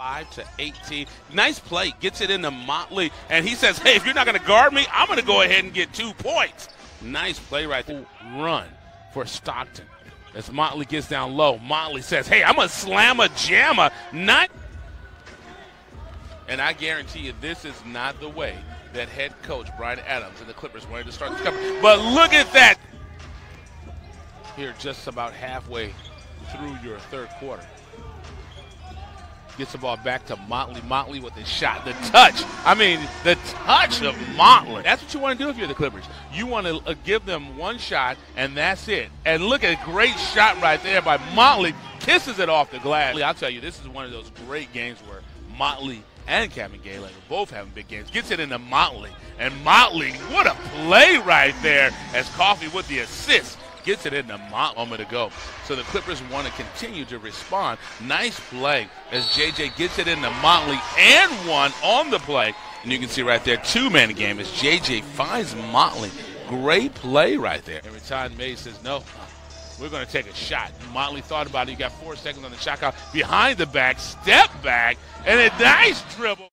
5 to 18. Nice play. Gets it into Motley. And he says, hey, if you're not going to guard me, I'm going to go ahead and get 2 points. Nice play right there. Run for Stockton. As Motley gets down low, Motley says, hey, I'm going to slam a jammer. And I guarantee you this is not the way that head coach Brian Adams and the Clippers wanted to start this company. But look at that. Here just about halfway through your third quarter. Gets the ball back to Motley. Motley with the shot. The touch. I mean, the touch of Motley. That's what you want to do if you're the Clippers. You want to give them one shot, and that's it. And look at a great shot right there by Motley. Kisses it off the glass. I'll tell you, this is one of those great games where Motley and Kevin Galen are both having big games. Gets it into Motley. And Motley, what a play right there as Coffee with the assist. Gets it into Motley. Moment to go. So the Clippers want to continue to respond. Nice play as JJ gets it into Motley and one on the play. And you can see right there, 2-man game as JJ finds Motley. Great play right there. Every time Mays says, no, we're going to take a shot. Motley thought about it. You got 4 seconds on the shot clock. Behind the back, step back, and a nice dribble.